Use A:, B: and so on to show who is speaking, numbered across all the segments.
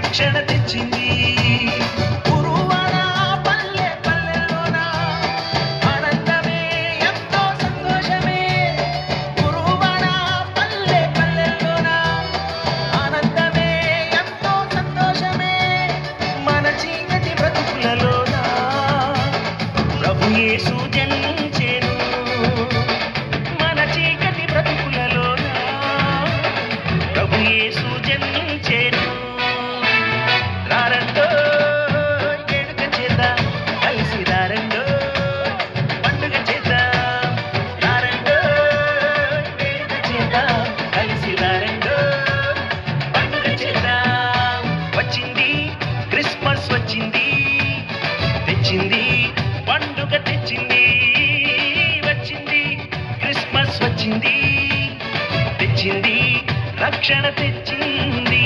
A: రక్షణ తెచ్చింది. గురువాడ పల్లె పల్లెల్లోన ఆనందమే ఎంతో సంతోషమే. గురువాడ పల్లె పల్లెల్లోన ఆనందమే ఎంతో సంతోషమే. మన చీకటి బ్రతుకులలోన ప్రభు యేసు జన్మించెను. మన చీకటి బ్రతుకులలోన ప్రభు యేసు జన్మించెను. రారండో వేడుక చేద్దాం, కలిసి రారండో పండుగ చేద్దాం. రారండో వేడుక చేద్దాం, కలిసి రారండో పండుగ చేద్దాం. వచ్చింది క్రిస్మస్ వచ్చింది, తెచ్చింది పండుగ తెచ్చింది. వచ్చింది క్రిస్మస్ వచ్చింది, తెచ్చింది రక్షణ తెచ్చింది.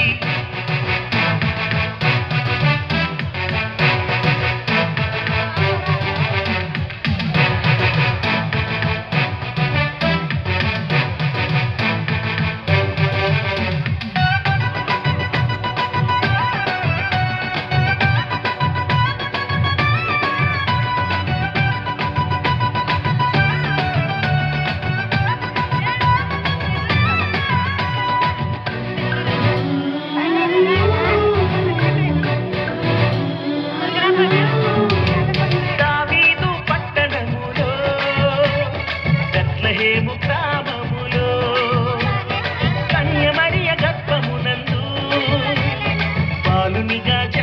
A: దావీదు పట్టణములో బెత్లెహేము గ్రామములో కన్య మరియ గర్భమునందు బాలునిగా